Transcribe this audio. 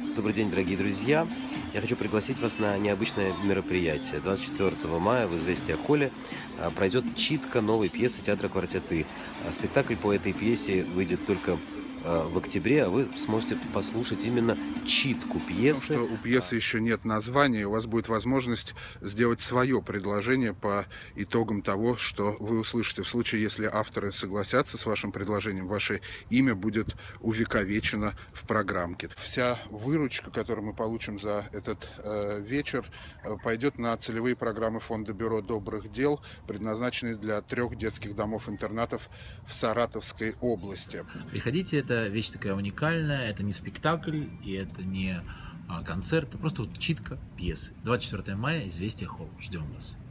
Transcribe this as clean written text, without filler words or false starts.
Добрый день, дорогие друзья. Я хочу пригласить вас на необычное мероприятие. 24 мая в «Известия Холле» пройдет читка новой пьесы театра «Квартеты». Спектакль по этой пьесе выйдет только в октябре, а вы сможете послушать именно читку Том, пьесы. что у пьесы еще нет названия, у вас будет возможность сделать свое предложение по итогам того, что вы услышите. В случае, если авторы согласятся с вашим предложением, ваше имя будет увековечено в программке. Вся выручка, которую мы получим за этот вечер, пойдет на целевые программы Фонда Бюро добрых дел, предназначенные для 3 детских домов-интернатов в Саратовской области. Приходите, это вещь такая уникальная, это не спектакль, и это не концерт, это просто вот читка пьесы. 24 мая, «Известия Холл». Ждем вас.